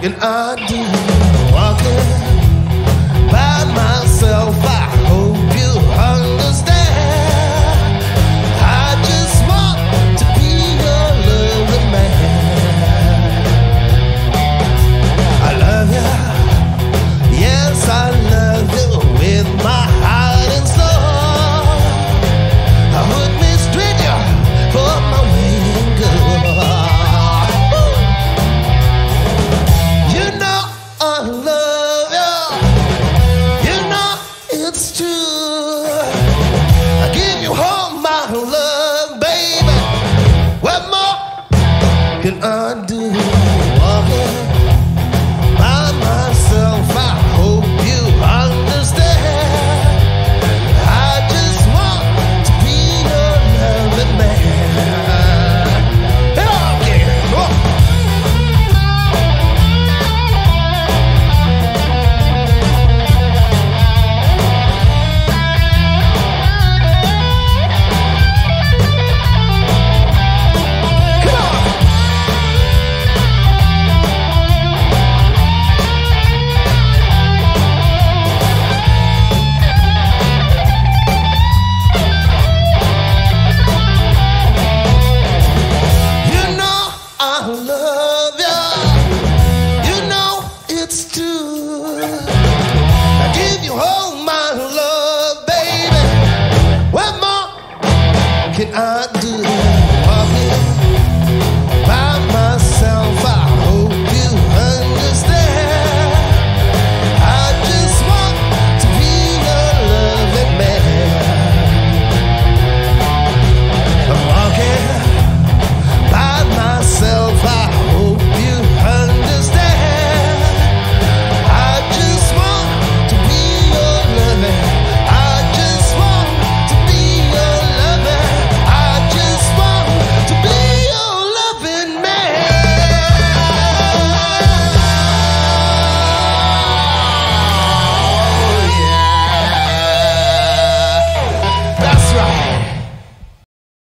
can I do? Walking by myself, I hope you understand. I just want to be your loving man. I love you, yes I love you with my heart and soul. I would mistreat you for my waiting good. You know I love you, you know it's true. I give you all my love, baby. What more can I do? Walking by myself, I hope you understand. I just want to be your loving man. Okay, go on. You know I love you, you know it's true. I give you all my love, baby. What more can I do?